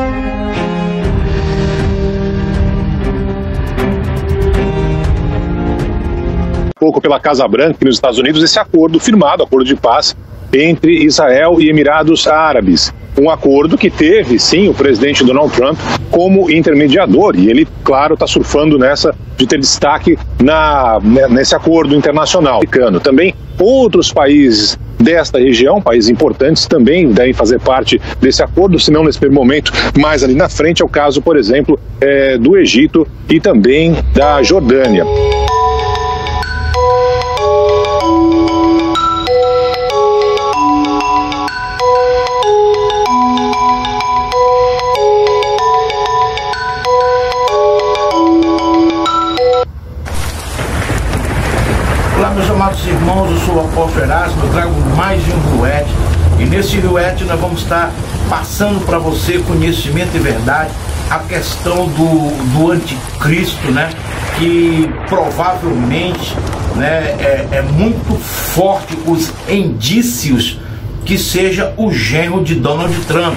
Pouco pela Casa Branca nos Estados Unidos esse acordo firmado, acordo de paz entre Israel e Emirados Árabes. Um acordo que teve, sim, o presidente Donald Trump como intermediador, e ele, claro, está surfando nessa de ter destaque nesse acordo internacional. Também outros países desta região, países importantes, também devem fazer parte desse acordo, se não nesse momento, mais ali na frente. É o caso, por exemplo, do Egito e também da Jordânia. Olá, meus amados irmãos, eu sou o apóstolo Erasmo, eu trago mais de um Ruete, e nesse Ruete nós vamos estar passando para você conhecimento e verdade, a questão do anticristo, né, que provavelmente, né, é muito forte os indícios que seja o genro de Donald Trump,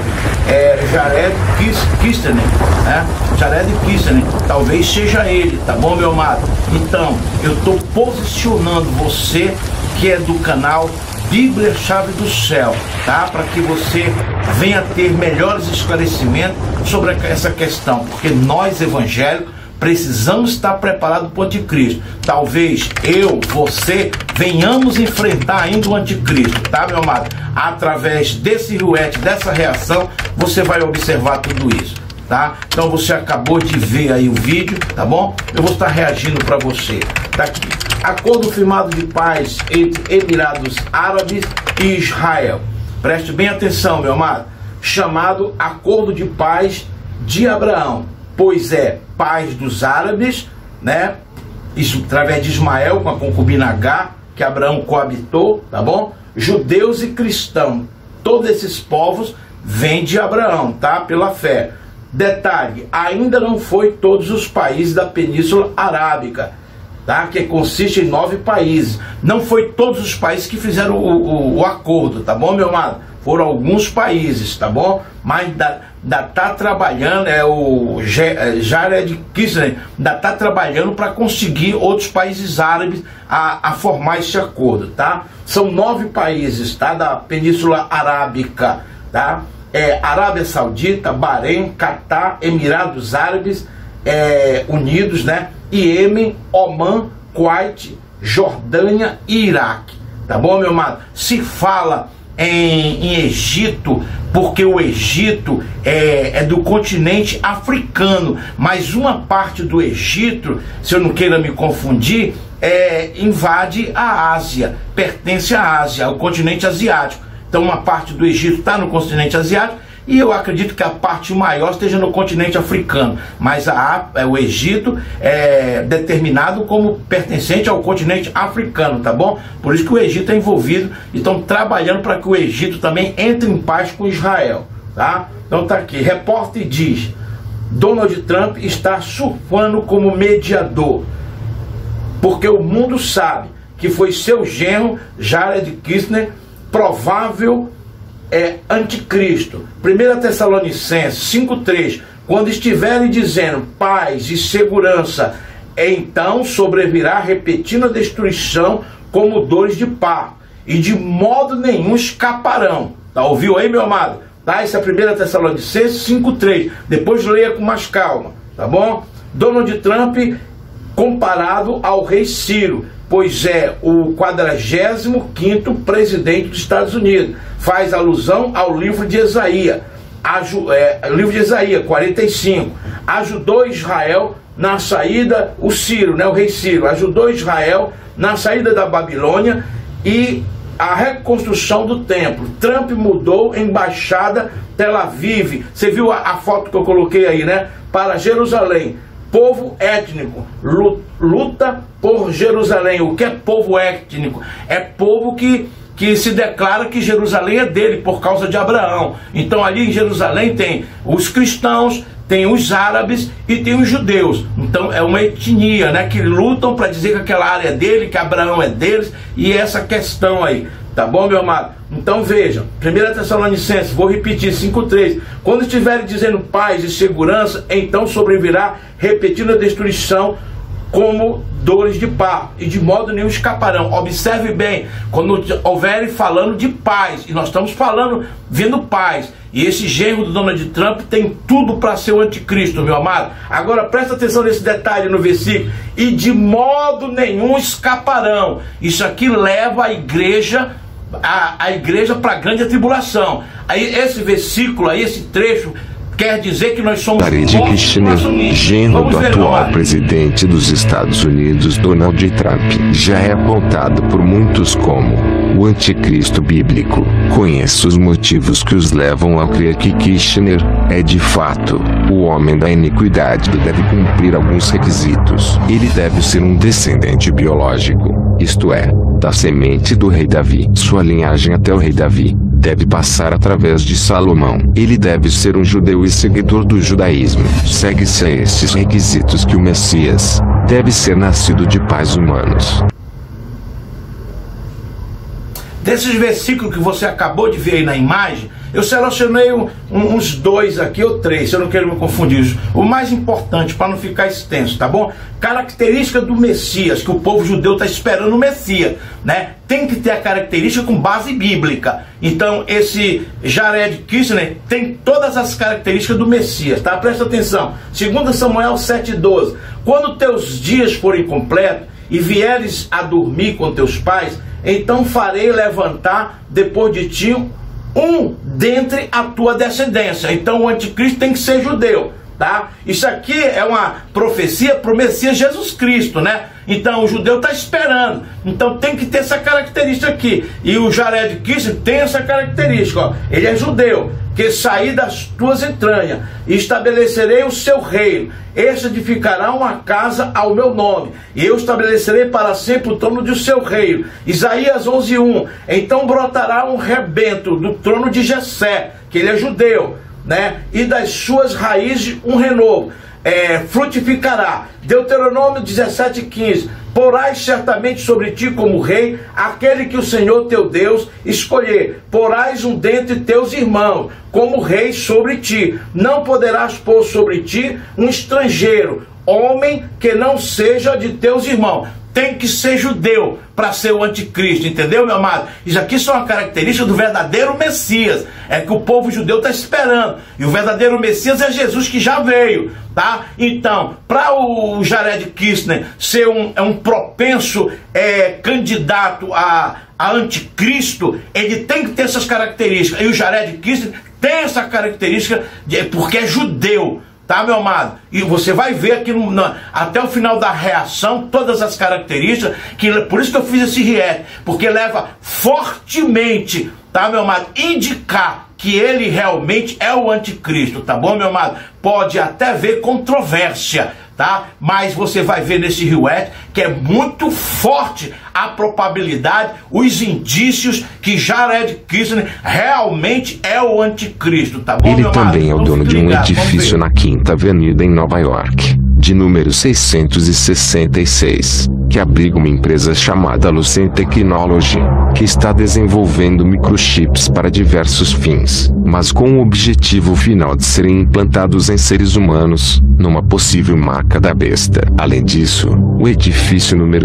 Jared Kushner, né? Jared Kushner, talvez seja ele, tá bom, meu amado? Então, eu estou posicionando você que é do canal Bíblia Chave do Céu, tá? Para que você venha ter melhores esclarecimentos sobre essa questão, porque nós evangélicos precisamos estar preparados para o anticristo. Talvez você, venhamos enfrentar ainda o anticristo, tá, meu amado? Através desse ruete, dessa reação, você vai observar tudo isso, tá? Então você acabou de ver aí o vídeo, tá bom? Eu vou estar reagindo para você. Tá aqui. Acordo firmado de paz entre Emirados Árabes e Israel. Preste bem atenção, meu amado. Chamado Acordo de Paz de Abraão, pois é paz dos árabes, né? Isso, através de Ismael com a concubina H, que Abraão coabitou, tá bom? Judeus e cristãos, todos esses povos vêm de Abraão, tá? Pela fé. Detalhe, ainda não foi todos os países da Península Arábica, tá? Que consiste em 9 países. Não foi todos os países que fizeram o acordo, tá bom, meu amado? Foram alguns países, tá bom? Mas ainda tá trabalhando, o Jared Kushner ainda tá trabalhando para conseguir outros países árabes a formar esse acordo, tá? São 9 países, tá? Da Península Arábica, tá? Arábia Saudita, Bahrein, Catar, Emirados Árabes Unidos, né? Iêmen, Omã, Kuwait, Jordânia e Iraque, tá bom, meu amado? Se fala em Egito, porque o Egito é do continente africano, mas uma parte do Egito, se eu não queira me confundir, invade a Ásia, pertence à Ásia, ao continente asiático. Então uma parte do Egito está no continente asiático, e eu acredito que a parte maior esteja no continente africano, mas o Egito é determinado como pertencente ao continente africano, tá bom? Por isso que o Egito é envolvido e estão trabalhando para que o Egito também entre em paz com Israel, tá? Então tá aqui, repórter diz: Donald Trump está surfando como mediador, porque o mundo sabe que foi seu genro, Jared Kushner, provável anticristo. 1 Tessalonicenses 5,3: quando estiverem dizendo paz e segurança, então sobrevirá repetida destruição como dores de parto, e de modo nenhum escaparão. Tá, ouviu aí, meu amado? Tá, esse é 1 Tessalonicenses 5,3. Depois leia com mais calma, tá bom? Donald Trump comparado ao rei Ciro, pois é o 45º presidente dos Estados Unidos. Faz alusão ao livro de Isaías, livro de Isaías 45. Ajudou Israel na saída, o Ciro, né, o rei Ciro, ajudou Israel na saída da Babilônia e a reconstrução do templo. Trump mudou embaixada Tel Aviv. Você viu a foto que eu coloquei aí, né? Para Jerusalém. Povo étnico luta por Jerusalém. O que é povo étnico? É povo que se declara que Jerusalém é dele por causa de Abraão. Então ali em Jerusalém tem os cristãos, tem os árabes e tem os judeus. Então é uma etnia, né, que lutam para dizer que aquela área é dele, que Abraão é deles, e essa questão aí. Tá bom, meu amado? Então veja, 1 Tessalonicenses, vou repetir, 5:3. Quando estiverem dizendo paz e segurança, então sobrevirá repetida destruição como dores de parto, e de modo nenhum escaparão. Observe bem, quando houverem falando de paz, e nós estamos falando, vendo paz, e esse genro do Donald Trump tem tudo para ser o anticristo, meu amado. Agora presta atenção nesse detalhe no versículo: e de modo nenhum escaparão. Isso aqui leva a igreja para a grande tribulação. Aí esse versículo, aí esse trecho quer dizer que nós somos Jared Kushner, genro do atual presidente dos Estados Unidos, Donald Trump, já é apontado por muitos como o anticristo bíblico. Conheço os motivos que os levam a crer que Kushner é de fato o homem da iniquidade. Deve cumprir alguns requisitos. Ele deve ser um descendente biológico, isto é, da semente do rei Davi. Sua linhagem até o rei Davi deve passar através de Salomão. Ele deve ser um judeu e seguidor do judaísmo. Segue-se a estes requisitos que o Messias deve ser nascido de pais humanos. Desses versículos que você acabou de ver aí na imagem, eu selecionei uns 2 aqui ou 3, eu não quero me confundir. O mais importante, para não ficar extenso, tá bom? Característica do Messias, que o povo judeu está esperando o Messias, né? Tem que ter a característica com base bíblica. Então, esse Jared Kushner tem todas as características do Messias, tá? Presta atenção. 2 Samuel 7:12. Quando teus dias forem completos e vieres a dormir com teus pais, então farei levantar depois de ti um dentre a tua descendência. Então o anticristo tem que ser judeu, tá? Isso aqui é uma profecia para o Messias Jesus Cristo, né? Então o judeu está esperando. Então tem que ter essa característica aqui. E o Jared Kushner tem essa característica, ó. Ele é judeu, que saí das tuas entranhas, e estabelecerei o seu reino. Este edificará uma casa ao meu nome, e eu estabelecerei para sempre o trono do seu reino. Isaías 11:1. Então brotará um rebento do trono de Jessé, que ele é judeu, né? E das suas raízes um renovo. Frutificará. Deuteronômio 17:15. Porás certamente sobre ti como rei aquele que o Senhor teu Deus escolher. Porás um dentre teus irmãos como rei sobre ti. Não poderás pôr sobre ti um estrangeiro, homem que não seja de teus irmãos. Tem que ser judeu para ser o anticristo, entendeu, meu amado? Isso aqui são uma característica do verdadeiro Messias, é que o povo judeu está esperando, e o verdadeiro Messias é Jesus que já veio, tá? Então, para o Jared Kushner ser um propenso candidato a anticristo, ele tem que ter essas características, e o Jared Kushner tem essa característica porque é judeu. Tá, meu amado? E você vai ver aqui até o final da reação todas as características, por isso que eu fiz esse react, porque leva fortemente, tá, meu amado, indicar que ele realmente é o anticristo, tá bom, meu amado? Pode até haver controvérsia, tá? Mas você vai ver nesse react que é muito forte a probabilidade, os indícios que Jared Kushner realmente é o anticristo, tá bom, ele meu também amado? é o dono de um edifício na 5ª Avenida em Nova York, de número 666, que abriga uma empresa chamada Lucent Technology, que está desenvolvendo microchips para diversos fins, mas com o objetivo final de serem implantados em seres humanos, numa possível marca da besta. Além disso, o edifício número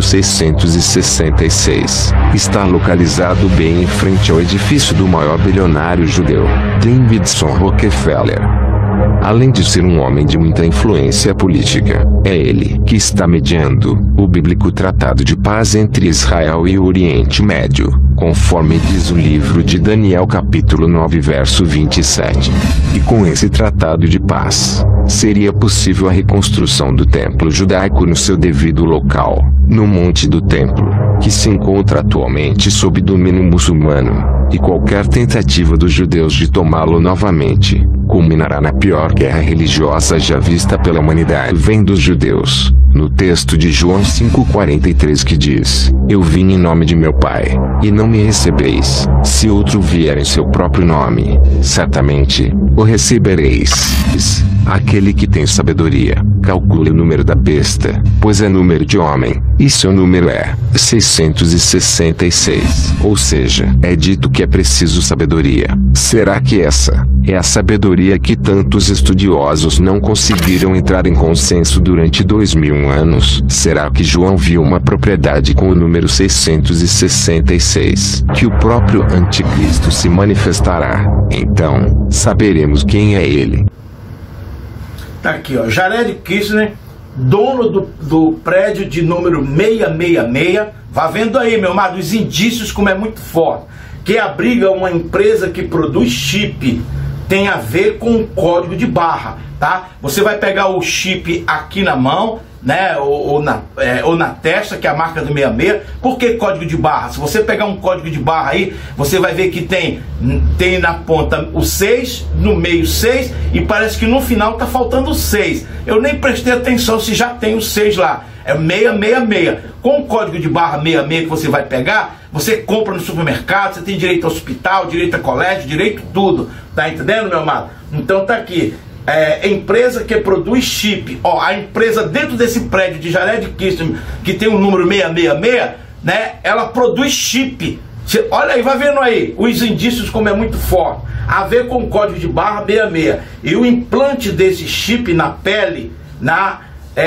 666 está localizado bem em frente ao edifício do maior bilionário judeu, Davidson Rockefeller. Além de ser um homem de muita influência política, é ele que está mediando o bíblico tratado de paz entre Israel e o Oriente Médio, conforme diz o livro de Daniel capítulo 9 verso 27. E com esse tratado de paz, seria possível a reconstrução do templo judaico no seu devido local, no Monte do Templo, que se encontra atualmente sob domínio muçulmano, e qualquer tentativa dos judeus de tomá-lo novamente culminará na pior guerra religiosa já vista pela humanidade. Vem dos judeus, no texto de João 5,43 que diz: Eu vim em nome de meu Pai, e não me recebeis. Se outro vier em seu próprio nome, certamente o recebereis. Aquele que tem sabedoria, calcule o número da besta, pois é número de homem, e seu número é 666. Ou seja, é dito que é preciso sabedoria. Será que essa é a sabedoria que tantos estudiosos não conseguiram entrar em consenso durante 2000 anos? Será que João viu uma propriedade com o número 666, que o próprio anticristo se manifestará? Então, saberemos quem é ele. Tá aqui, ó, Jared Kushner, dono do prédio de número 666. Vá vendo aí, meu amado, os indícios como é muito forte. Que abriga uma empresa que produz chip, tem a ver com o código de barra, tá? Você vai pegar o chip aqui na mão, né, ou na testa, que é a marca do 66. Por que código de barra? Se você pegar um código de barra aí, você vai ver que tem na ponta o 6, no meio 6, e parece que no final tá faltando o 6. Eu nem prestei atenção se já tem o 6 lá. É 666. Com o código de barra 66 que você vai pegar, você compra no supermercado, você tem direito ao hospital, direito a colégio, direito a tudo. Tá entendendo, meu amado? Então tá aqui. Empresa que produz chip. Ó, a empresa dentro desse prédio de Jared Kushner, que tem o número 666, né? Ela produz chip. Olha aí, vai vendo aí os indícios como é muito forte. A ver com o código de barra 66. E o implante desse chip na pele, na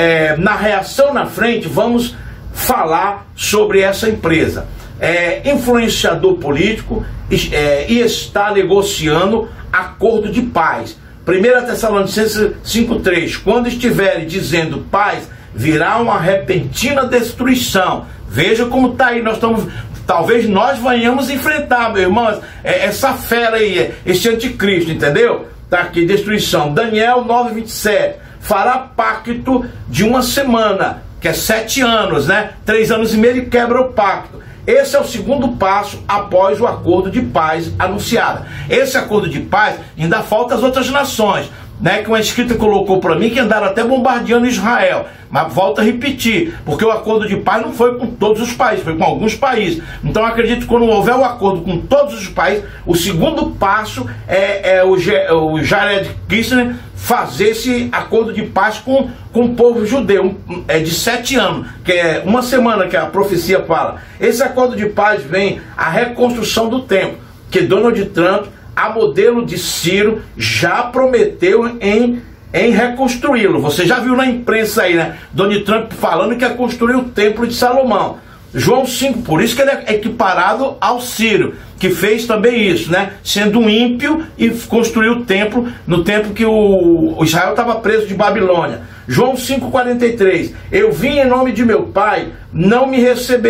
reação na frente, vamos falar sobre essa empresa. Influenciador político e está negociando acordo de paz. 1 Tessalonicenses 5,3: quando estiverem dizendo paz, virá uma repentina destruição. Veja como está aí, talvez nós venhamos enfrentar, meu irmão, essa fera aí, esse anticristo, entendeu? Está aqui, destruição. Daniel 9,27: fará pacto de uma semana, que é 7 anos, né? 3 anos e meio ele quebra o pacto. Esse é o segundo passo após o acordo de paz anunciado. Esse acordo de paz ainda falta as outras nações, né, que uma escrita colocou para mim, que andaram até bombardeando Israel. Mas volto a repetir, porque o acordo de paz não foi com todos os países, foi com alguns países. Então eu acredito que quando houver o acordo com todos os países, o segundo passo é o Jared Kushner fazer esse acordo de paz com o povo judeu, de 7 anos, que é uma semana que a profecia fala. Esse acordo de paz vem a reconstrução do templo, que Donald Trump, a modelo de Ciro, já prometeu em reconstruí-lo. Você já viu na imprensa aí, né? Donald Trump falando que ia construir o templo de Salomão. João 5, por isso que ele é equiparado ao Ciro, que fez também isso, né? Sendo um ímpio e construiu o templo no tempo que o Israel estava preso de Babilônia. João 5,43: eu vim em nome de meu Pai, não me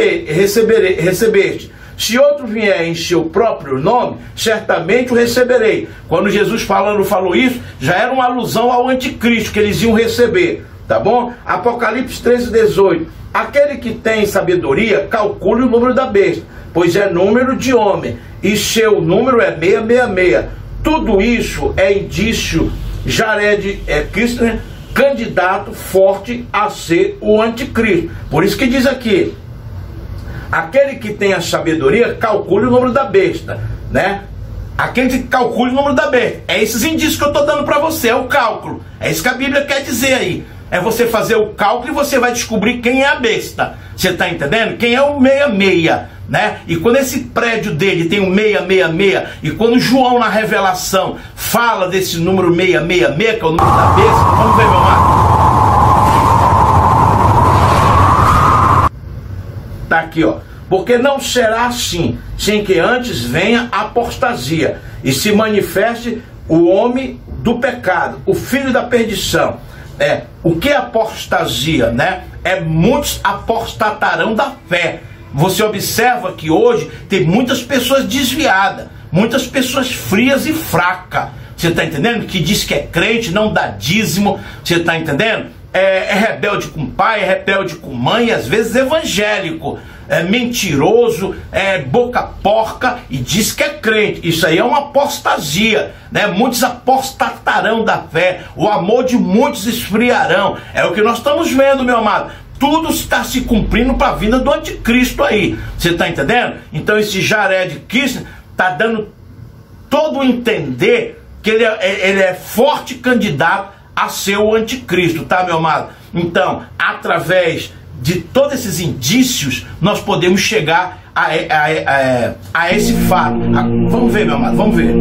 recebeste. Se outro vier em seu próprio nome, certamente o receberei. Quando Jesus falou isso, já era uma alusão ao anticristo que eles iam receber, tá bom? Apocalipse 13,18: aquele que tem sabedoria, calcule o número da besta, pois é número de homem, e seu número é 666. Tudo isso é indício, Jared Kushner, candidato forte a ser o anticristo. Por isso que diz aqui: aquele que tem a sabedoria, calcule o número da besta, né? Aquele que calcule o número da besta. É esses indícios que eu estou dando para você, é o cálculo. É isso que a Bíblia quer dizer aí. É você fazer o cálculo e você vai descobrir quem é a besta. Você está entendendo? Quem é o 66, né? E quando esse prédio dele tem o 666, e quando João na Revelação fala desse número 666, que é o número da besta, vamos ver, meu amado. Tá aqui, ó. Porque não será assim, sem que antes venha a apostasia e se manifeste o homem do pecado, o filho da perdição. O que é apostasia, né? Muitos apostatarão da fé. Você observa que hoje tem muitas pessoas desviadas, muitas pessoas frias e fracas. Você está entendendo? Que diz que é crente, não dá dízimo. Você está entendendo? É rebelde com pai, é rebelde com mãe, às vezes evangélico, é mentiroso, é boca porca e diz que é crente. Isso aí é uma apostasia, né? Muitos apostatarão da fé, o amor de muitos esfriarão. É o que nós estamos vendo, meu amado. Tudo está se cumprindo para a vinda do anticristo aí. Você está entendendo? Então esse Jared Kushner está dando todo o entender que ele é forte candidato a ser o anticristo, tá, meu amado? Então, através de todos esses indícios, nós podemos chegar a esse fato. Vamos ver, meu amado, vamos ver.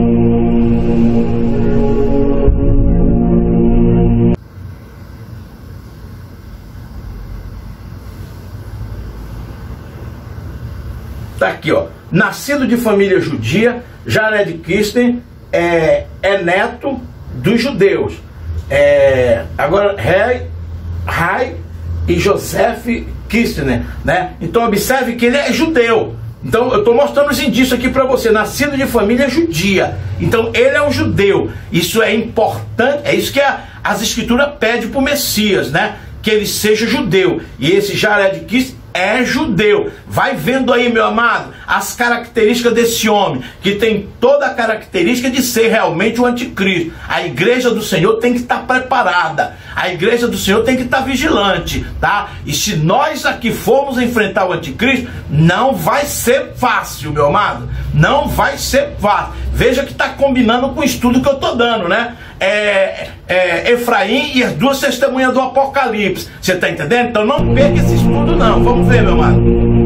Tá aqui, ó. Nascido de família judia, Jared Kushner é neto dos judeus. Agora, Rai e Joseph Kushner, né? Então observe que ele é judeu. Então eu estou mostrando os indícios aqui para você. Nascido de família judia. Então ele é um judeu. Isso é importante. É isso que as escrituras pedem para o Messias, né? Que ele seja judeu. E esse Jared Kushner é judeu. Vai vendo aí, meu amado, as características desse homem, que tem toda a característica de ser realmente o anticristo. A igreja do Senhor tem que estar preparada. A igreja do Senhor tem que estar vigilante, tá? E se nós aqui formos enfrentar o anticristo, não vai ser fácil, meu amado. Não vai ser fácil. Veja que está combinando com o estudo que eu estou dando, né? Efraim e as duas testemunhas do Apocalipse. Você está entendendo? Então não perca esse estudo, não. Vamos ver, meu amado.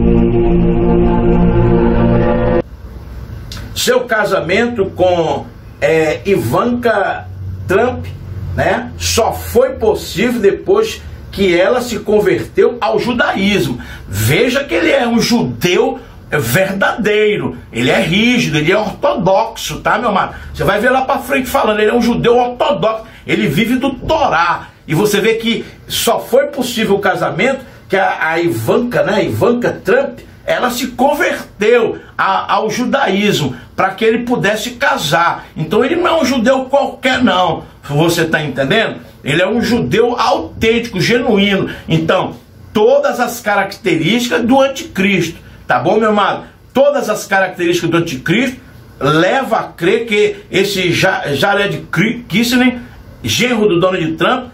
Seu casamento com Ivanka Trump, né, só foi possível depois que ela se converteu ao judaísmo. Veja que ele é um judeu verdadeiro, ele é rígido, ele é ortodoxo, tá, meu amado? Você vai ver lá para frente falando, ele é um judeu ortodoxo, ele vive do Torá. E você vê que só foi possível o casamento que a Ivanka, né, Ivanka Trump, ela se converteu ao judaísmo para que ele pudesse casar. Então ele não é um judeu qualquer, não. Você está entendendo? Ele é um judeu autêntico, genuíno. Então, todas as características do anticristo, tá bom, meu amado? Todas as características do anticristo levam a crer que esse Jared Kushner, genro do Donald Trump,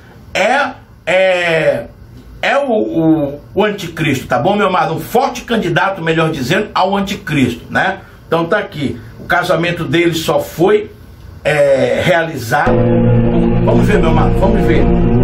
é o anticristo, tá bom, meu amado? Um forte candidato, melhor dizendo, ao anticristo, né? Então tá aqui, o casamento dele só foi realizado. Vamos ver, meu amado, vamos ver.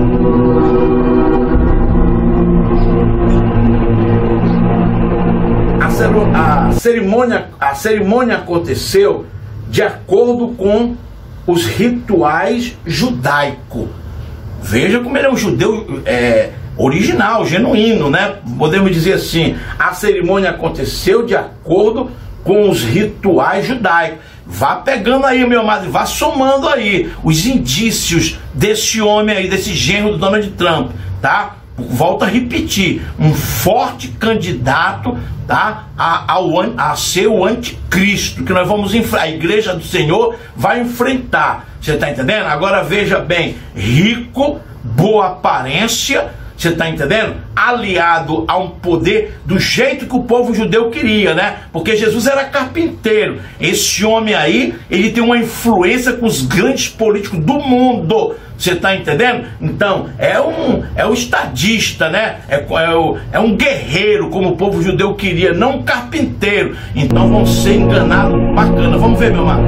A cerimônia aconteceu de acordo com os rituais judaicos. Veja como ele é um judeu original, genuíno, né? Podemos dizer assim, a cerimônia aconteceu de acordo com os rituais judaicos. Vá pegando aí, meu amado, vá somando aí os indícios desse homem aí, desse genro do Donald Trump, tá? Volto a repetir, um forte candidato, tá? a ser o anticristo, que nós vamos enfrentar, a igreja do Senhor vai enfrentar. Você está entendendo? Agora veja bem, rico, boa aparência, você está entendendo? Aliado a um poder do jeito que o povo judeu queria, né? Porque Jesus era carpinteiro. Esse homem aí, ele tem uma influência com os grandes políticos do mundo. Você está entendendo? Então, é um estadista, né? É um guerreiro, como o povo judeu queria, não um carpinteiro. Então vão ser enganados. Bacana. Vamos ver, meu amado.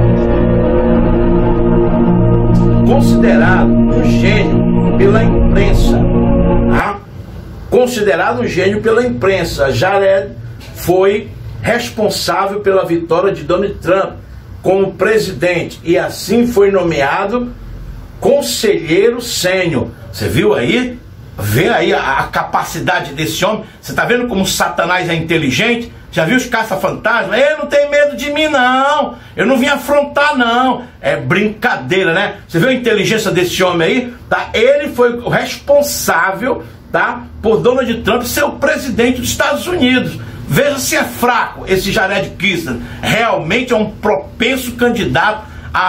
Considerado um gênio pela imprensa, tá? Considerado um gênio pela imprensa, Jared foi responsável pela vitória de Donald Trump como presidente e assim foi nomeado conselheiro sênior. Você viu aí? Vê aí a capacidade desse homem. Você está vendo como Satanás é inteligente? Já viu os caça-fantasmas? Ele não tem medo de mim, não. Eu não vim afrontar, não. É brincadeira, né? Você viu a inteligência desse homem aí? Tá? Ele foi o responsável, tá, por Donald Trump ser o presidente dos Estados Unidos. Veja se é fraco esse Jared Kushner. Realmente é um propenso candidato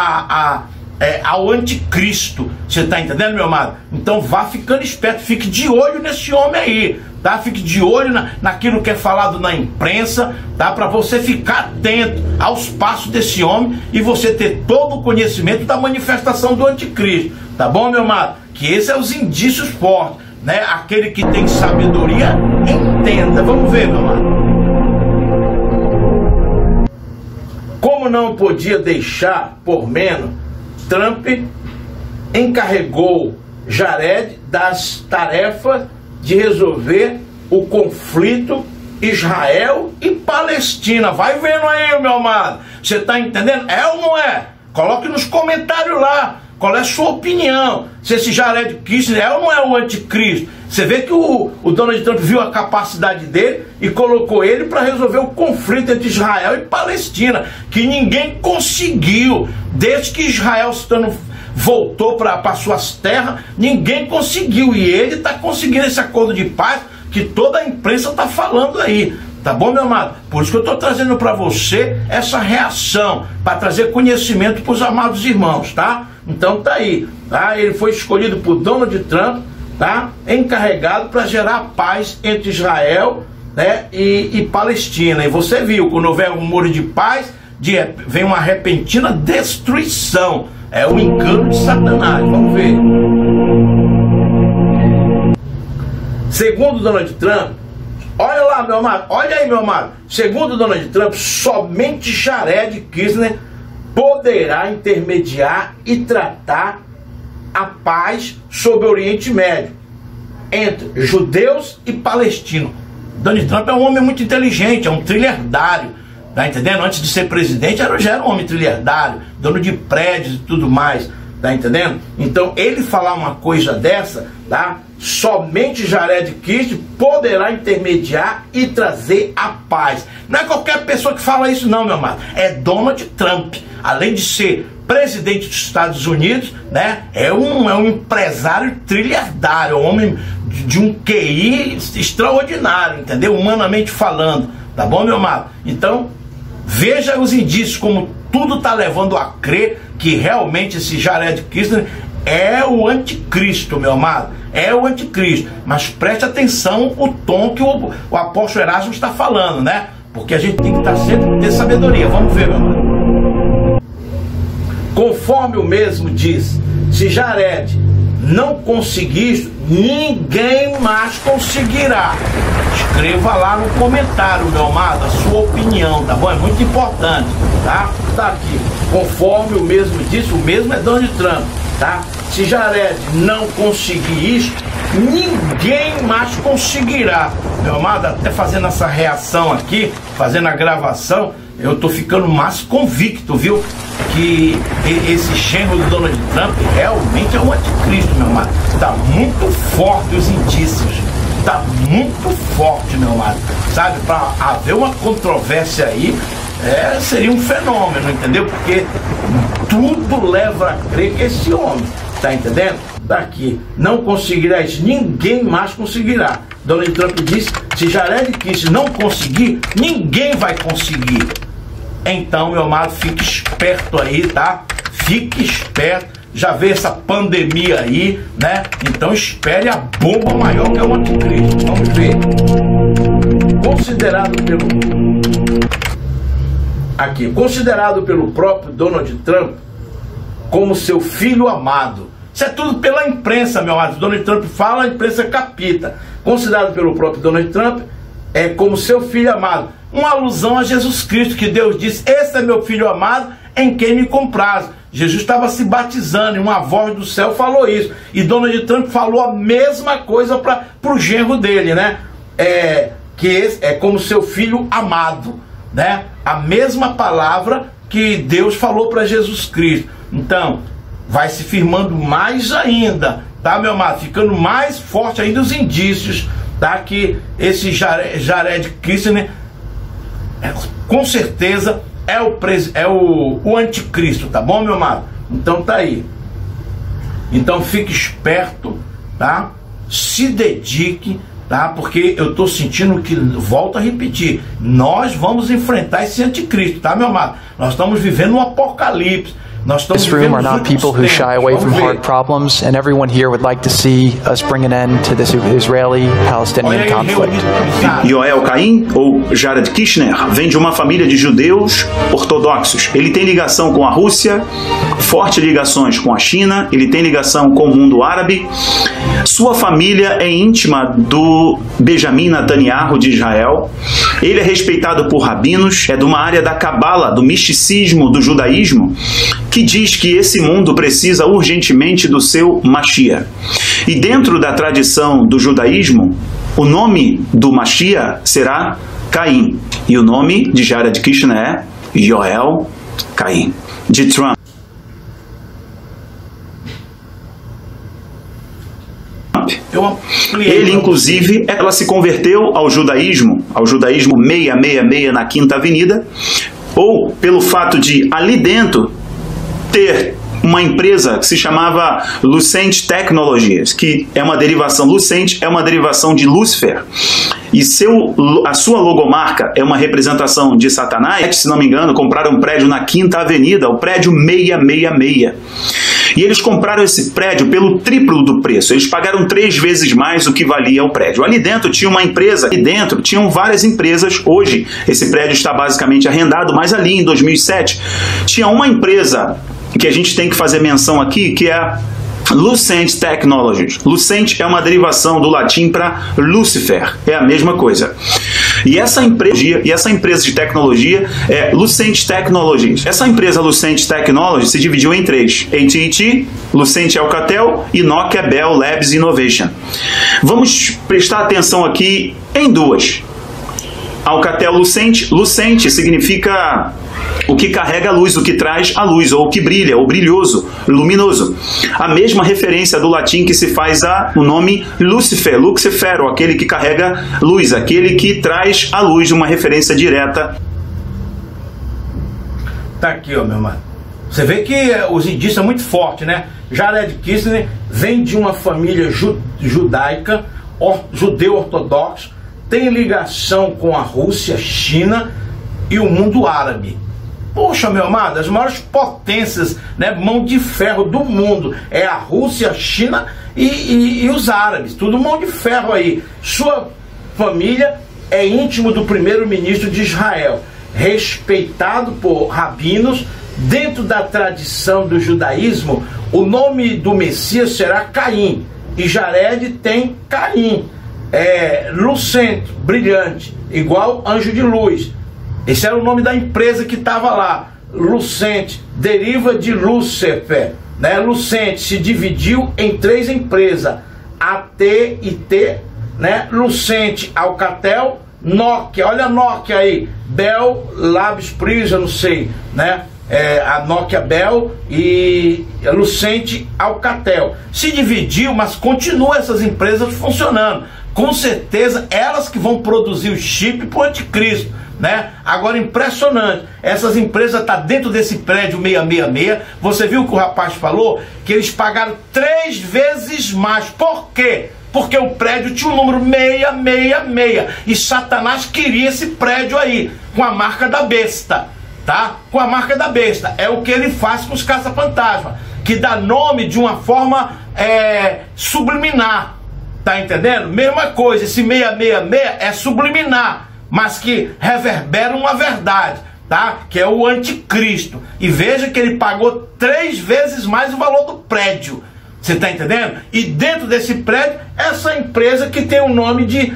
ao anticristo. Você está entendendo, meu amado? Então vá ficando esperto, fique de olho nesse homem aí, tá? Fique de olho naquilo que é falado na imprensa, tá? Para você ficar atento aos passos desse homem e você ter todo o conhecimento da manifestação do anticristo, tá bom, meu amado? Que esses são os indícios fortes, né? Aquele que tem sabedoria, entenda. Vamos ver, meu amado. Como não podia deixar por menos, Trump encarregou Jared das tarefas de resolver o conflito Israel e Palestina. Vai vendo aí, meu amado. Você está entendendo? É ou não é? Coloque nos comentários lá. Qual é a sua opinião? Se esse Jared Kushner é ou não é o anticristo? Você vê que o Donald Trump viu a capacidade dele e colocou ele para resolver o conflito entre Israel e Palestina, que ninguém conseguiu. Desde que Israel voltou para suas terras, ninguém conseguiu. E ele está conseguindo esse acordo de paz que toda a imprensa está falando aí. Tá bom, meu amado? Por isso que eu estou trazendo para você essa reação, para trazer conhecimento para os amados irmãos, tá? Então tá aí, tá? Ele foi escolhido por Donald Trump, tá? Encarregado para gerar paz entre Israel, né, e Palestina. E você viu, quando houver um muro de paz, vem uma repentina destruição. É o engano de Satanás. Vamos ver. Segundo Donald Trump, olha lá, meu amado, olha aí, meu amado. Segundo Donald Trump, somente Jared Kushner poderá intermediar e tratar a paz sobre o Oriente Médio entre judeus e palestinos. Donald Trump é um homem muito inteligente, é um trilhardário, tá entendendo? Antes de ser presidente, já era um homem trilhardário, dono de prédios e tudo mais, tá entendendo? Então, ele falar uma coisa dessa, tá? Somente Jared Kushner poderá intermediar e trazer a paz. Não é qualquer pessoa que fala isso não, meu amado. É Donald Trump. Além de ser presidente dos Estados Unidos, né, é um empresário trilhardário, um homem de um QI extraordinário, entendeu? Humanamente falando. Tá bom, meu amado? Então, veja os indícios, como tudo está levando a crer que realmente esse Jared Kushner é o anticristo, meu amado. É o anticristo. Mas preste atenção o tom que o apóstolo Erasmo está falando, né? Porque a gente tem que estar sempre ter sabedoria. Vamos ver, meu amado. Conforme o mesmo diz, se Jared não conseguir isso, ninguém mais conseguirá. Escreva lá no comentário, meu amado, a sua opinião, tá bom? É muito importante, tá? Tá aqui. Conforme o mesmo disse, o mesmo é Donald Trump, tá? Se Jared não conseguir isso, ninguém mais conseguirá. Meu amado, até fazendo essa reação aqui, fazendo a gravação, eu tô ficando mais convicto, viu? Que esse genro do Donald Trump realmente é um anticristo, meu amado. Tá muito forte os indícios. Tá muito forte, meu amado. Sabe, para haver uma controvérsia aí, seria um fenômeno, entendeu? Porque tudo leva a crer que esse homem, tá entendendo? Daqui, não conseguirás, ninguém mais conseguirá. Donald Trump disse, se Jared Kushner não conseguir, ninguém vai conseguir. Então, meu amado, fique esperto aí, tá? Fique esperto. Já vê essa pandemia aí, né? Então espere a bomba maior que é o anticristo. Vamos ver. Considerado pelo próprio Donald Trump como seu filho amado. Isso é tudo pela imprensa, meu amado. Donald Trump fala, a imprensa capita. Considerado pelo próprio Donald Trump como seu filho amado. Uma alusão a Jesus Cristo, que Deus disse, esse é meu filho amado, em quem me comprazo. Jesus estava se batizando e uma voz do céu falou isso. E Donald Trump falou a mesma coisa para o genro dele, né? Que esse é como seu filho amado, né? A mesma palavra que Deus falou para Jesus Cristo. Então, vai se firmando mais ainda, tá, meu amado? Ficando mais forte ainda os indícios, tá? Que esse Jared Kushner, com certeza, é o anticristo, tá bom, meu amado? Então tá aí. Então fique esperto, tá? Se dedique, tá? Porque eu tô sentindo que, volto a repetir, nós vamos enfrentar esse anticristo, tá, meu amado? Nós estamos vivendo um apocalipse. This room are not people who shy away from hard problems, and everyone here would like to see us bring an end to this Israeli-Palestinian conflict. Yoel Caim, ou Jared Kushner, vem de uma família de judeus ortodoxos. Ele tem ligação com a Rússia, fortes ligações com a China, ele tem ligação com o mundo árabe. Sua família é íntima do Benjamin Netanyahu de Israel. Ele é respeitado por rabinos, é de uma área da cabala, do misticismo, do judaísmo, que que diz que esse mundo precisa urgentemente do seu Mashiach. E dentro da tradição do judaísmo, o nome do Mashiach será Caim. E o nome de Jared Kushner é Yoel Caim. De Trump. Ele, inclusive, ela se converteu ao judaísmo 666 na Quinta Avenida, ou pelo fato de ali dentro ter uma empresa que se chamava Lucent Technologies, que é uma derivação, Lucent é uma derivação de Lúcifer, e a sua logomarca é uma representação de Satanás. Se não me engano, compraram um prédio na Quinta Avenida, o prédio 666. E eles compraram esse prédio pelo triplo do preço. Eles pagaram 3 vezes mais do que valia o prédio. Ali dentro tinha uma empresa, ali dentro tinham várias empresas. Hoje esse prédio está basicamente arrendado, mas ali em 2007 tinha uma empresa que a gente tem que fazer menção aqui, que é a Lucent Technologies. Lucent é uma derivação do latim para Lúcifer, é a mesma coisa. E essa empresa de tecnologia é Lucent Technologies. Essa empresa Lucent Technologies se dividiu em 3: AT&T, Lucent Alcatel e Nokia Bell Labs Innovation. Vamos prestar atenção aqui em 2. Alcatel Lucent. Lucent significa o que carrega a luz, o que traz a luz, ou o que brilha, o brilhoso, luminoso. A mesma referência do latim que se faz o nome Lúcifer, Luxifero, aquele que carrega luz, aquele que traz a luz, uma referência direta. Tá aqui, ó, meu irmão. Você vê que os indícios são muito fortes, né? Jared Kushner vem de uma família judaica, judeu ortodoxo, tem ligação com a Rússia, China e o mundo árabe. Poxa, meu amado, as maiores potências, né, mão de ferro do mundo é a Rússia, a China e os árabes, tudo mão de ferro aí. Sua família é íntimo do primeiro-ministro de Israel, respeitado por rabinos. Dentro da tradição do judaísmo, o nome do Messias será Caim, e Jared tem Caim, lucente, brilhante, igual anjo de luz. Esse era o nome da empresa que estava lá. Lucent deriva de Lúcifer, né? Lucent se dividiu em 3 empresas, AT e T, né? Lucent, Alcatel, Nokia, olha a Nokia aí, Bell Labs Prisa, não sei, né? A Nokia Bell e a Lucent Alcatel. Se dividiu, mas continua essas empresas funcionando. Com certeza elas que vão produzir o chip para o anticristo, né? Agora, impressionante, essas empresas estão dentro desse prédio 666. Você viu o que o rapaz falou? Que eles pagaram 3 vezes mais. Por quê? Porque o prédio tinha o número 666 e Satanás queria esse prédio aí, com a marca da besta, tá? Com a marca da besta. É o que ele faz com os caça-fantasma, que dá nome de uma forma subliminar. Tá entendendo? Mesma coisa, esse 666 é subliminar, mas que reverbera uma verdade, tá? Que é o anticristo. E veja que ele pagou 3 vezes mais o valor do prédio. Você tá entendendo? E dentro desse prédio, essa empresa que tem o nome de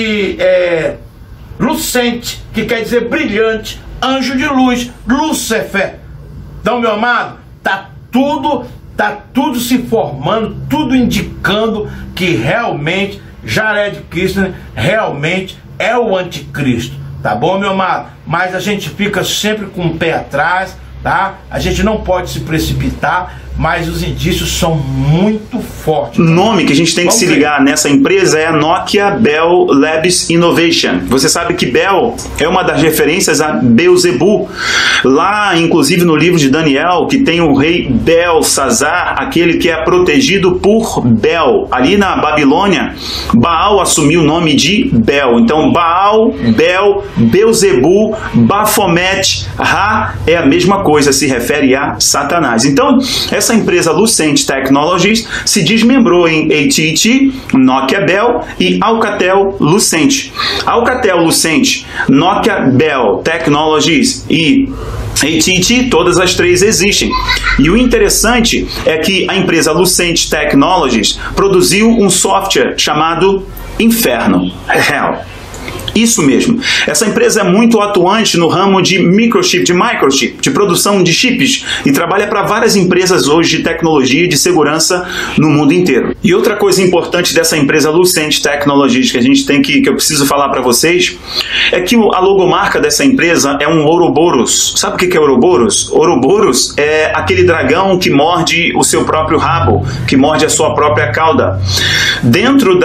Lucent, que quer dizer brilhante, anjo de luz, Lúcifer. Então, meu amado, tá tudo se formando, tudo indicando que realmente Jared Kushner realmente é o anticristo, tá bom, meu amado? Mas a gente fica sempre com o pé atrás, tá? A gente não pode se precipitar, mas os indícios são muito fortes. O nome que a gente tem que se ligar nessa empresa é a Nokia Bell Labs Innovation. Você sabe que Bell é uma das referências a Beelzebu. Lá, inclusive, no livro de Daniel, que tem o rei Belsazar, aquele que é protegido por Bel. Ali na Babilônia, Baal assumiu o nome de Bel. Então, Baal, Bel, Beelzebu, Baphomet, Ra é a mesma coisa, se refere a Satanás. Então, essa empresa Lucent Technologies se desmembrou em AT&T, Nokia Bell e Alcatel Lucent. Alcatel Lucent, Nokia Bell Technologies e AT&T, todas as 3 existem. E o interessante é que a empresa Lucent Technologies produziu um software chamado Inferno, Hell. Isso mesmo. Essa empresa é muito atuante no ramo de microchip, de produção de chips, e trabalha para várias empresas hoje de tecnologia e de segurança no mundo inteiro. E outra coisa importante dessa empresa Lucent Technologies que eu preciso falar para vocês é que a logomarca dessa empresa é um Ouroboros. Sabe o que é Ouroboros? Ouroboros é aquele dragão que morde o seu próprio rabo, que morde a sua própria cauda. Dentro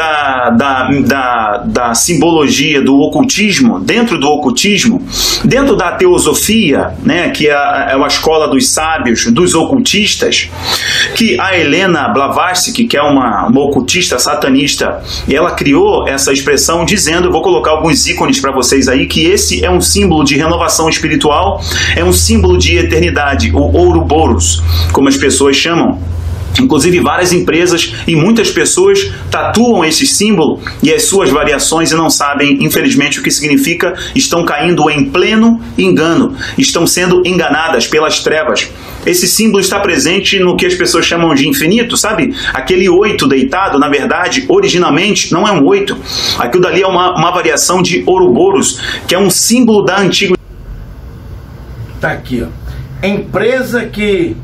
da simbologia do ocultismo, dentro da teosofia, né, que é a escola dos sábios, dos ocultistas, que a Helena Blavatsky, que é uma ocultista satanista, ela criou essa expressão dizendo, vou colocar alguns ícones para vocês aí, que esse é um símbolo de renovação espiritual, é um símbolo de eternidade, o Ouroboros, como as pessoas chamam. Inclusive várias empresas e muitas pessoas tatuam esse símbolo e as suas variações e não sabem, infelizmente, o que significa. Estão caindo em pleno engano, estão sendo enganadas pelas trevas. Esse símbolo está presente no que as pessoas chamam de infinito, sabe? Aquele 8 deitado, na verdade, originalmente não é um 8. Aquilo dali é uma variação de Ouroboros, que é um símbolo da antiga. Tá aqui, ó. Empresa que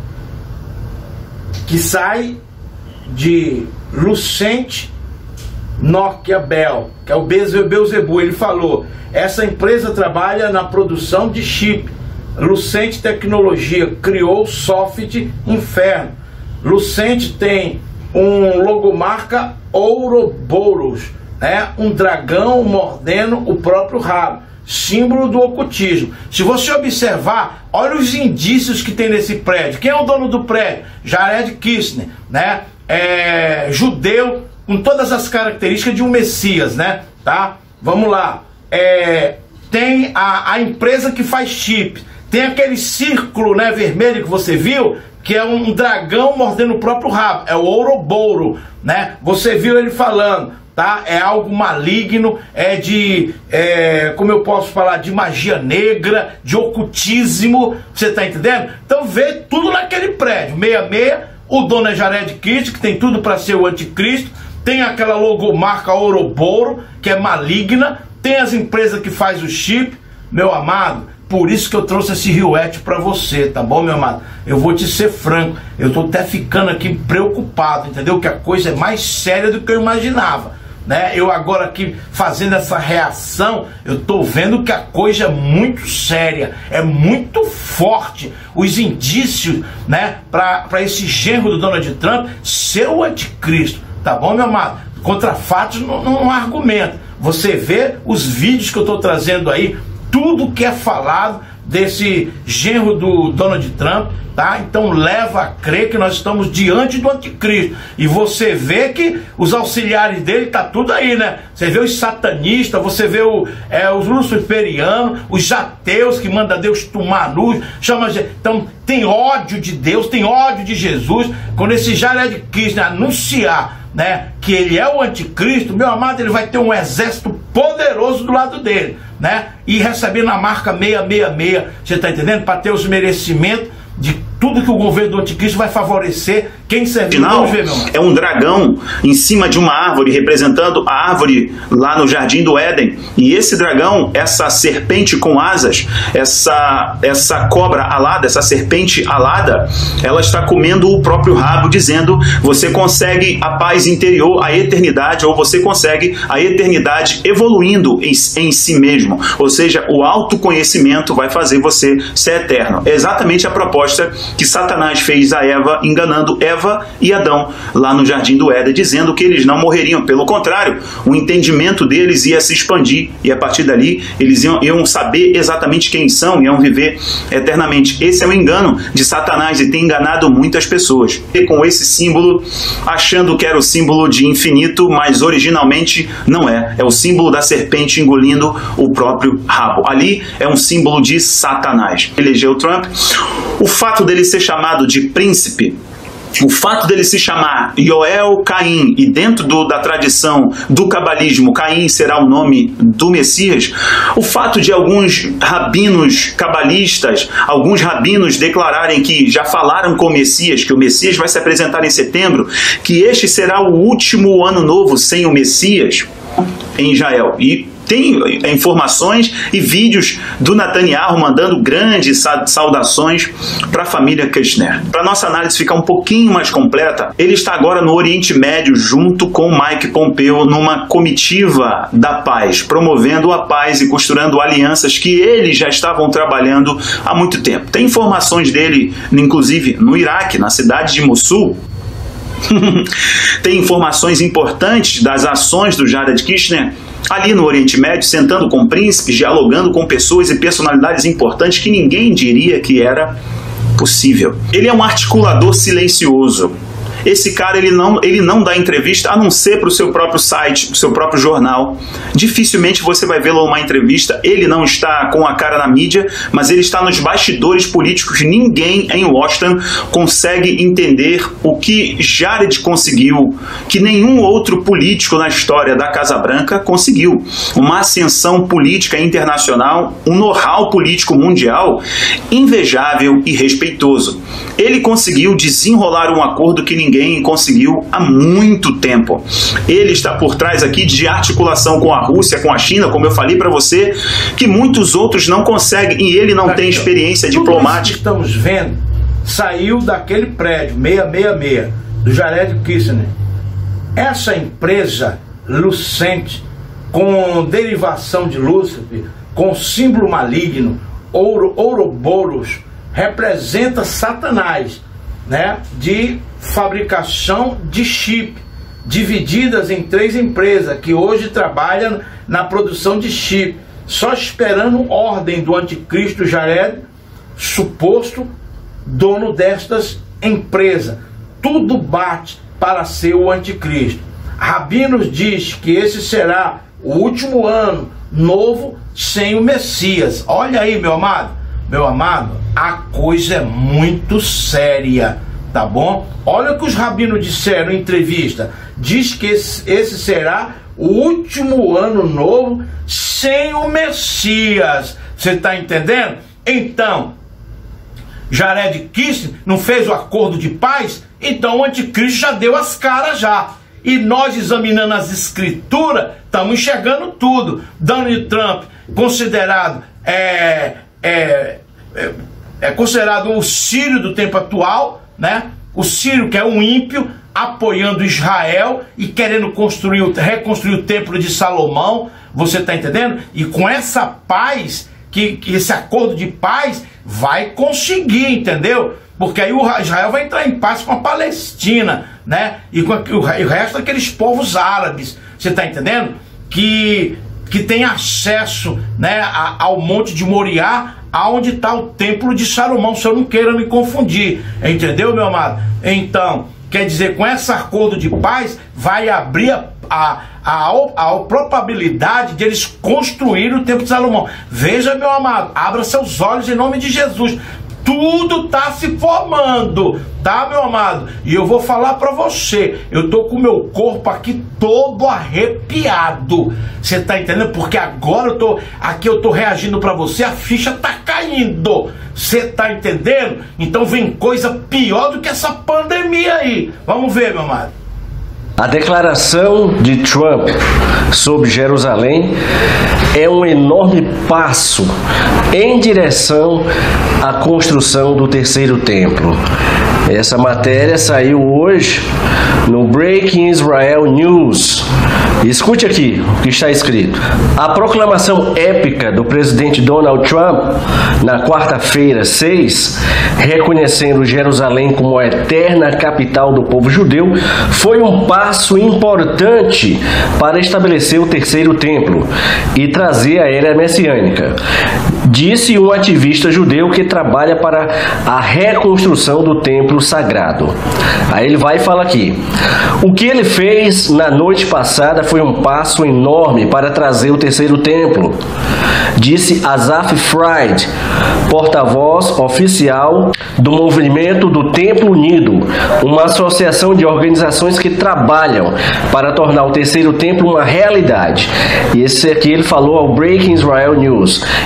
sai de Lucent Nokia Bell, que é o Beelzebub. Ele falou, essa empresa trabalha na produção de chip. Lucent Tecnologia criou o software Inferno. Lucent tem um logomarca Ouroboros, né? Um dragão mordendo o próprio rabo, símbolo do ocultismo. Se você observar, olha os indícios que tem nesse prédio. Quem é o dono do prédio? Jared Kushner, né? Judeu, com todas as características de um Messias, né? Tá? Vamos lá. Tem a empresa que faz chip. Tem aquele círculo, né, vermelho que você viu, que é um dragão mordendo o próprio rabo. É o Ouroboros, né? Você viu ele falando, tá? É algo maligno, como eu posso falar, de magia negra, de ocultismo, você tá entendendo? Então vê tudo naquele prédio, 66, o dono é Jared Kushner, que tem tudo para ser o anticristo, tem aquela logomarca Ouroboros, que é maligna, tem as empresas que faz o chip, meu amado. Por isso que eu trouxe esse Riuete para você, tá bom, meu amado? Eu vou te ser franco, eu tô até ficando aqui preocupado, entendeu? Que a coisa é mais séria do que eu imaginava, né? Eu agora aqui fazendo essa reação, eu tô vendo que a coisa é muito séria, é muito forte. Os indícios, né, para esse genro do Donald Trump ser o anticristo, tá bom, meu amado? Contra fatos não há argumento. Você vê os vídeos que eu tô trazendo aí, tudo que é falado desse genro do Donald Trump, tá? Então leva a crer que nós estamos diante do anticristo. E você vê que os auxiliares dele tá tudo aí, né? Você vê os satanistas, você vê os luciferianos, os ateus que mandam Deus tomar luz, então tem ódio de Deus, tem ódio de Jesus. Quando esse Jared Kushner anunciar, né, que ele é o anticristo, meu amado, ele vai ter um exército poderoso do lado dele, né? E recebendo a marca 666, você está entendendo? Para ter os merecimentos de tudo que o governo do anticristo vai favorecer quem servir. Vamos ver, meu irmão. É um dragão em cima de uma árvore, representando a árvore lá no Jardim do Éden. E esse dragão, essa serpente com asas, essa cobra alada, essa serpente alada, ela está comendo o próprio rabo, dizendo: você consegue a paz interior, a eternidade, ou você consegue a eternidade evoluindo em si mesmo. Ou seja, o autoconhecimento vai fazer você ser eterno. É exatamente a proposta que Satanás fez a Eva, enganando Eva e Adão lá no Jardim do Éden, dizendo que eles não morreriam. Pelo contrário, o entendimento deles ia se expandir e a partir dali eles iam saber exatamente quem são e iam viver eternamente. Esse é o engano de Satanás e tem enganado muitas pessoas. E com esse símbolo, achando que era o símbolo de infinito, mas originalmente não é. É o símbolo da serpente engolindo o próprio rabo. Ali é um símbolo de Satanás. Elegeu Trump. O fato dele ser chamado de príncipe, o fato dele se chamar Yoel Caim, e dentro da tradição do cabalismo, Caim será o nome do Messias, o fato de alguns rabinos cabalistas, alguns rabinos declararem que já falaram com o Messias, que o Messias vai se apresentar em setembro, que este será o último ano novo sem o Messias em Israel. E Tem informações e vídeos do Netanyahu mandando grandes saudações para a família Kushner. Para nossa análise ficar um pouquinho mais completa, ele está agora no Oriente Médio junto com Mike Pompeo numa comitiva da paz, promovendo a paz e costurando alianças que eles já estavam trabalhando há muito tempo. Tem informações dele, inclusive, no Iraque, na cidade de Mossul. Tem informações importantes das ações do Jared Kushner ali no Oriente Médio, sentando com príncipes, dialogando com pessoas e personalidades importantes que ninguém diria que era possível. Ele é um articulador silencioso. Esse cara, ele não dá entrevista a não ser para o seu próprio site, para o seu próprio jornal. Dificilmente você vai vê-lo numa entrevista. Ele não está com a cara na mídia, mas ele está nos bastidores políticos. Ninguém em Washington consegue entender o que Jared conseguiu, que nenhum outro político na história da Casa Branca conseguiu. Uma ascensão política internacional, um know-how político mundial invejável e respeitoso. Ele conseguiu desenrolar um acordo que ninguém conseguiu há muito tempo. Ele está por trás aqui de articulação com a Rússia, com a China, como eu falei para você, que muitos outros não conseguem, e ele não tem experiência diplomática. Tudo isso que estamos vendo saiu daquele prédio 666 do Jared Kushner. Essa empresa lucente, com derivação de Lúcifer, com símbolo maligno, Ouroboros, representa Satanás, né, de fabricação de chip, divididas em 3 empresas que hoje trabalham na produção de chip, só esperando ordem do anticristo Jared, suposto dono destas empresas. Tudo bate para ser o anticristo. Rabinos diz que esse será o último ano novo sem o Messias. Olha aí, meu amado, a coisa é muito séria, tá bom? Olha o que os rabinos disseram em entrevista. Diz que esse será o último ano novo sem o Messias. Você tá entendendo? Então, Jared Kushner não fez o acordo de paz? Então o anticristo já deu as caras já. E nós, examinando as escrituras, estamos enxergando tudo. Donald Trump, considerado considerado o Sírio do tempo atual, né? O Sírio, que é um ímpio, apoiando Israel e querendo reconstruir o templo de Salomão. Você está entendendo? E com essa paz, que esse acordo de paz vai conseguir, entendeu? Porque aí o Israel vai entrar em paz com a Palestina, né? E com o resto daqueles povos árabes. Você está entendendo? Que tem acesso, né, ao Monte de Moriá, aonde está o Templo de Salomão, se eu não queira me confundir, entendeu, meu amado? Então, quer dizer, com esse acordo de paz, vai abrir a probabilidade de eles construírem o Templo de Salomão. Veja, meu amado, abra seus olhos em nome de Jesus. Tudo está se formando, tá, meu amado? E eu vou falar para você, eu tô com o meu corpo aqui todo arrepiado. Você tá entendendo? Porque agora eu tô reagindo para você, a ficha tá caindo. Você tá entendendo? Então vem coisa pior do que essa pandemia aí. Vamos ver, meu amado. A declaração de Trump sobre Jerusalém é um enorme passo em direção à construção do terceiro templo. Essa matéria saiu hoje no Breaking Israel News. Escute aqui o que está escrito. A proclamação épica do presidente Donald Trump na quarta-feira 6, reconhecendo Jerusalém como a eterna capital do povo judeu, foi um passo importante para estabelecer o terceiro templo e trazer a era messiânica, disse um ativista judeu que trabalha para a reconstrução do templo sagrado. Aí ele vai e fala aqui: o que ele fez na noite passada foi um passo enorme para trazer o terceiro templo, disse Asaf Fried, porta-voz oficial do movimento do Templo Unido, uma associação de organizações que trabalham para tornar o terceiro templo uma realidade. E esse aqui ele falou ao Breaking Israel News. E ele acrescentou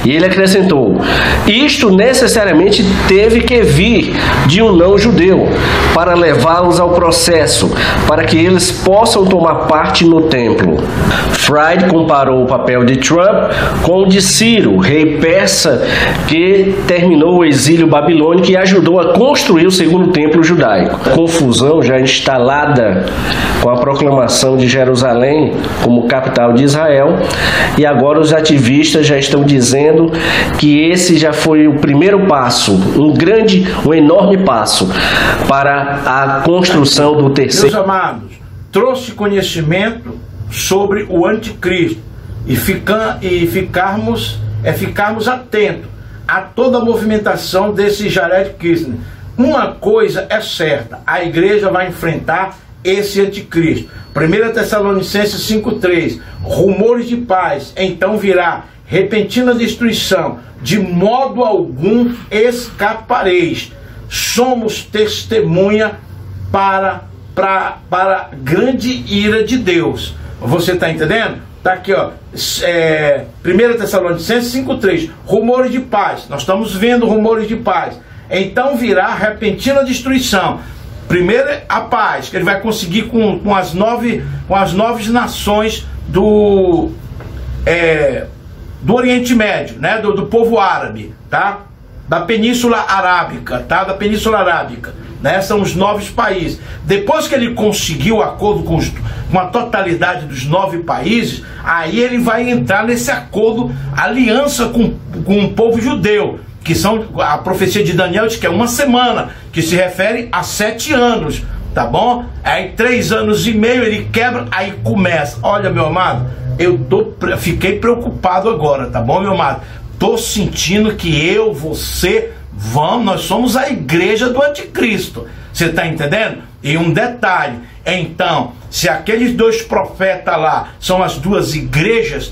acrescentou: isto necessariamente teve que vir de um não-judeu para levá-los ao processo, para que eles possam tomar parte no templo. Fried comparou o papel de Trump com o de Ciro, rei persa que terminou o exílio babilônico e ajudou a construir o segundo templo judaico. Confusão já instalada com a proclamação de Jerusalém como capital de Israel, e agora os ativistas já estão dizendo que esse já foi o primeiro passo, um enorme passo para a construção do terceiro. Meus amados, trouxe conhecimento sobre o anticristo e ficarmos atentos a toda a movimentação desse Jared Kushner. Uma coisa é certa: a igreja vai enfrentar esse anticristo. 1 Tessalonicenses 5,3: rumores de paz, então virá repentina destruição, de modo algum escapareis. Somos testemunha para grande ira de Deus. Você está entendendo? Está aqui, ó, 1 Tessalonicenses 5,3: rumores de paz. Nós estamos vendo rumores de paz. Então virá repentina destruição. Primeiro a paz, que ele vai conseguir com as nove nações do Oriente Médio, né? Do povo árabe, tá? Da Península Arábica, tá? Da Península Arábica, né? São os 9 países. Depois que ele conseguiu o acordo com a totalidade dos 9 países, aí ele vai entrar nesse acordo, aliança com o povo judeu, que são a profecia de Daniel diz que é 1 semana, que se refere a 7 anos, tá bom? Aí 3 anos e meio ele quebra, aí começa. Olha, meu amado, fiquei preocupado agora, tá bom, meu amado? Tô sentindo que você, nós somos a igreja do anticristo. Você tá entendendo? E um detalhe, então, se aqueles 2 profetas lá são as 2 igrejas,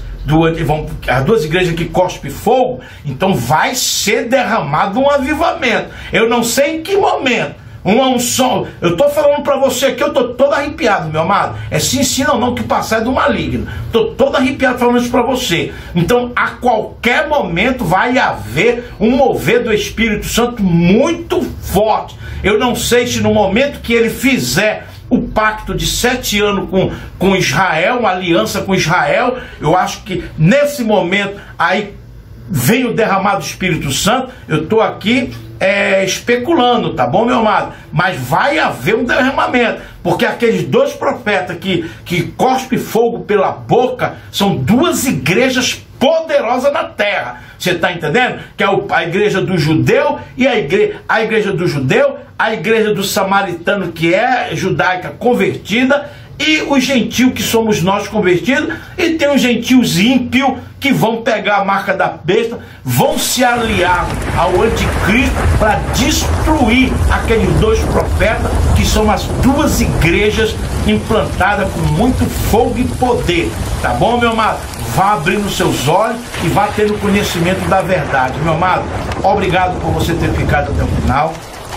as 2 igrejas que cospem fogo, então vai ser derramado um avivamento. Eu não sei em que momento. Um som. Eu estou falando para você aqui, eu estou todo arrepiado, meu amado. É sim ou não que passar é do maligno. Estou todo arrepiado falando isso para você. Então, a qualquer momento vai haver um mover do Espírito Santo muito forte. Eu não sei se no momento que ele fizer o pacto de 7 anos com Israel, uma aliança com Israel, eu acho que nesse momento aí vem o derramado do Espírito Santo. Eu estou aqui especulando, tá bom, meu amado? Mas vai haver um derramamento, porque aqueles 2 profetas que cospe fogo pela boca são 2 igrejas poderosas na terra. Você está entendendo? Que é a igreja do judeu e a igreja do judeu, a igreja do samaritano, que é judaica convertida, e os gentios, que somos nós convertidos, e tem os gentios ímpios que vão pegar a marca da besta, vão se aliar ao anticristo para destruir aqueles 2 profetas, que são as 2 igrejas implantadas com muito fogo e poder. Tá bom, meu amado? Vá abrindo seus olhos e vá tendo conhecimento da verdade. Meu amado, obrigado por você ter ficado até o final.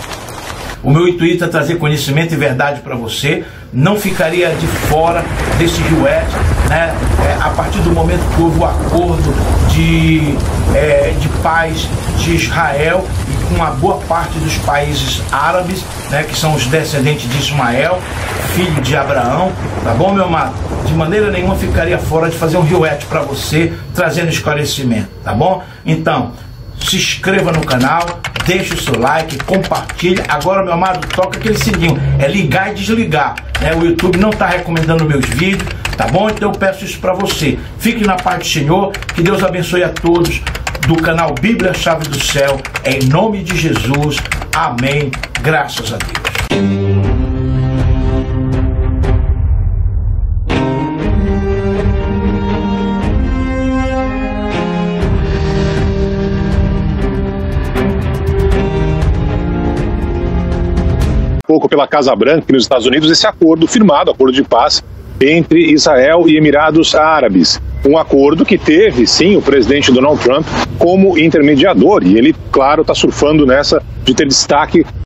O meu intuito é trazer conhecimento e verdade para você. Não ficaria de fora desse juete, né? A partir do momento que houve o acordo de paz de Israel e com uma boa parte dos países árabes, né? Que são os descendentes de Ismael, filho de Abraão, tá bom, meu amado? De maneira nenhuma ficaria fora de fazer um juete para você, trazendo esclarecimento, tá bom? Então, se inscreva no canal, deixe o seu like, compartilhe. Agora, meu amado, toca aquele sininho, é ligar e desligar, né? O YouTube não está recomendando meus vídeos, tá bom? Então eu peço isso para você. Fique na paz do Senhor, que Deus abençoe a todos do canal Bíblia Chave do Céu, em nome de Jesus, amém, graças a Deus. Pouco pela Casa Branca e nos Estados Unidos esse acordo firmado, acordo de paz entre Israel e Emirados Árabes. Um acordo que teve, sim, o presidente Donald Trump como intermediador, e ele, claro, está surfando nessa de ter destaque